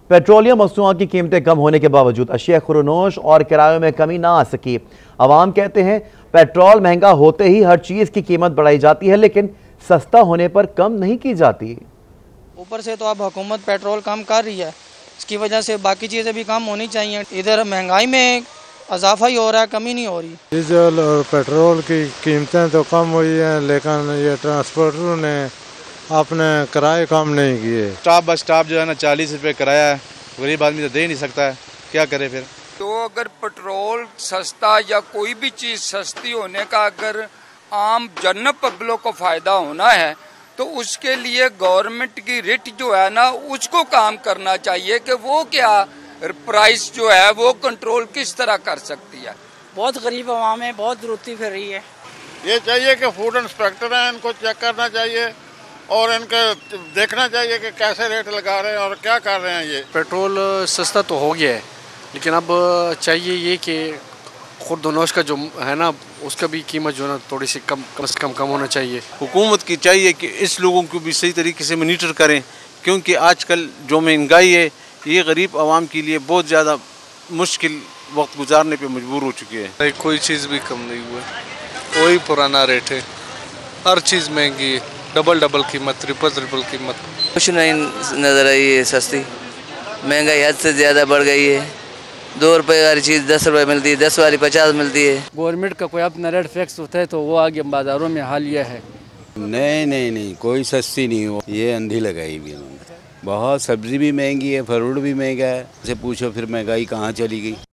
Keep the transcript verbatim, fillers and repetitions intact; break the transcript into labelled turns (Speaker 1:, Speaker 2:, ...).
Speaker 1: Petroleum वस्तुओं की कीमतें कम होने के बावजूद अशिया खुरनोश और किरायों में कमी ना आ सकी। अवाम कहते हैं पेट्रोल महंगा होते ही हर चीज की कीमत बढ़ाई जाती है, लेकिन सस्ता होने पर कम नहीं की जाती।
Speaker 2: ऊपर से तो अब हुकूमत पेट्रोल कम कर रही है, इसकी वजह से बाकी चीज़ें भी कम होनी चाहिए। इधर महंगाई में इजाफा ही हो रहा है, कमी नहीं हो रही।
Speaker 3: डीजल और पेट्रोल की कीमतें तो कम हुई हैं, लेकिन ये ट्रांसपोर्टरों ने अपने किराए कम नहीं किए।
Speaker 4: स्टाफ बस स्टाफ जो है ना चालीस रुपये किराया है, गरीब आदमी तो दे नहीं सकता है, क्या करे फिर।
Speaker 5: तो अगर पेट्रोल सस्ता या कोई भी चीज़ सस्ती होने का अगर आम जनरल पब्लिक को फायदा होना है तो उसके लिए गवर्नमेंट की रेट जो है ना उसको काम करना चाहिए कि वो क्या प्राइस जो है वो कंट्रोल किस तरह कर सकती है।
Speaker 2: बहुत गरीब आवाम है, बहुत जरूरती फिर रही है।
Speaker 6: ये चाहिए कि फूड इंस्पेक्टर हैं, इनको चेक करना चाहिए और इनके देखना चाहिए कि कैसे रेट लगा रहे हैं और क्या कर रहे हैं। ये
Speaker 7: पेट्रोल सस्ता तो हो गया है, लेकिन अब चाहिए ये कि खुर्दनोश का जो है ना उसका भी कीमत जो है ना थोड़ी सी कम कम से कम कम होना चाहिए।
Speaker 4: हुकूमत की चाहिए कि इस लोगों को भी सही तरीके से मॉनिटर करें, क्योंकि आजकल जो महंगाई है ये गरीब आवाम के लिए बहुत ज़्यादा मुश्किल वक्त गुजारने पे मजबूर हो चुकी है।
Speaker 8: नहीं, कोई चीज़ भी कम नहीं हुआ, वही पुराना रेट है, हर चीज़ महंगी है, डबल डबल कीमत, ट्रिपल ट्रिपल कीमत।
Speaker 9: कुछ नहीं नज़र आई है, सस्ती महंगाई हद से ज़्यादा बढ़ गई है। दो रुपए वाली चीज़ दस रुपए मिलती है, दस वाली पचास मिलती है।
Speaker 10: गवर्नमेंट का कोई अपना रेट फिक्स होता है तो वो आगे बाज़ारों में हाल यह है।
Speaker 11: नहीं नहीं नहीं कोई सस्ती नहीं हो, ये अंधी लगाई भी उन्होंने। बहुत सब्जी भी महंगी है, फ्रूट भी महंगा है। से पूछो फिर महंगाई कहाँ चली गई।